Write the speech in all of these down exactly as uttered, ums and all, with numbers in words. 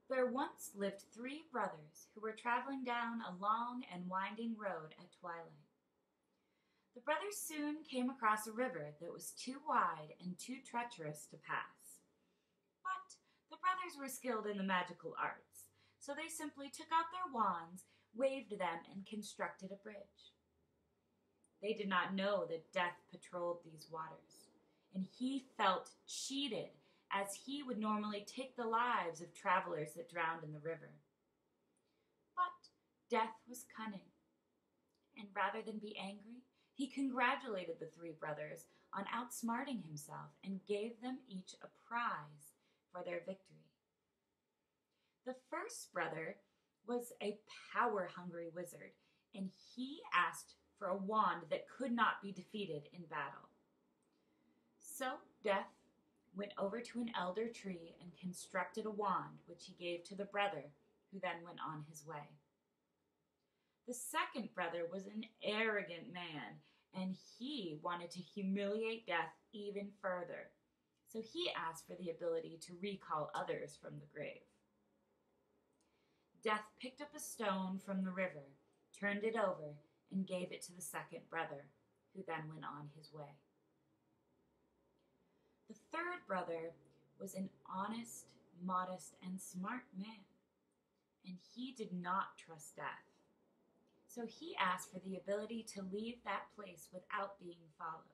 There once lived three brothers who were traveling down a long and winding road at twilight. The brothers soon came across a river that was too wide and too treacherous to pass. But the brothers were skilled in the magical arts, so they simply took out their wands, waved them, and constructed a bridge. They did not know that Death patrolled these waters, and he felt cheated as he would normally take the lives of travelers that drowned in the river. But Death was cunning, and rather than be angry, he congratulated the three brothers on outsmarting himself and gave them each a prize for their victory. The first brother was a power-hungry wizard, and he asked for a wand that could not be defeated in battle. So Death went over to an elder tree and constructed a wand, which he gave to the brother, who then went on his way. The second brother was an arrogant man, and he wanted to humiliate Death even further. So he asked for the ability to recall others from the grave. Death picked up a stone from the river, turned it over, and gave it to the second brother, who then went on his way. The third brother was an honest, modest, and smart man, and he did not trust Death. So he asked for the ability to leave that place without being followed.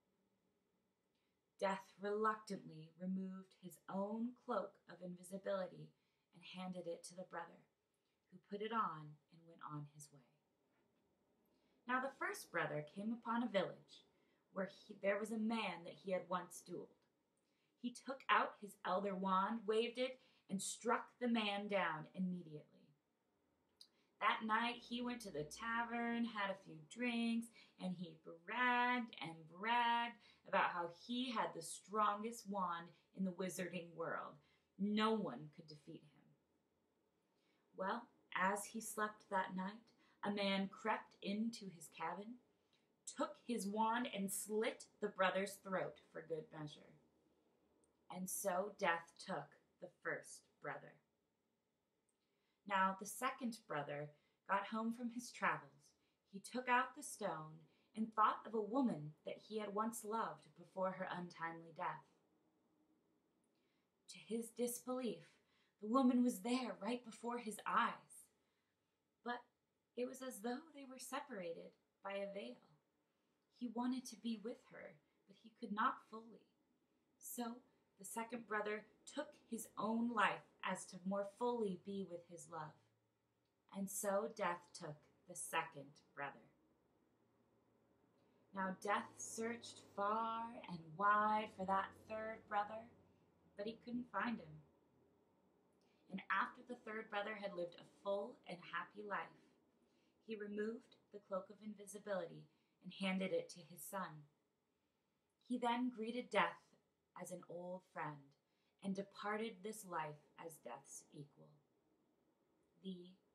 Death reluctantly removed his own cloak of invisibility and handed it to the brother, who put it on and went on his way. Now the first brother came upon a village where he, there was a man that he had once dueled. He took out his elder wand, waved it, and struck the man down immediately. That night he went to the tavern, had a few drinks, and he bragged and bragged about how he had the strongest wand in the wizarding world. No one could defeat him. Well, as he slept that night, a man crept into his cabin, took his wand, and slit the brother's throat for good measure. And so Death took the first brother. Now the second brother got home from his travels. He took out the stone and thought of a woman that he had once loved before her untimely death. To his disbelief, the woman was there right before his eyes, but it was as though they were separated by a veil. He wanted to be with her, but he could not fully. So the second brother took his own life as to more fully be with his love. And so Death took the second brother. Now Death searched far and wide for that third brother, but he couldn't find him. And after the third brother had lived a full and happy life, he removed the cloak of invisibility and handed it to his son. He then greeted Death as an old friend and departed this life as Death's equal. The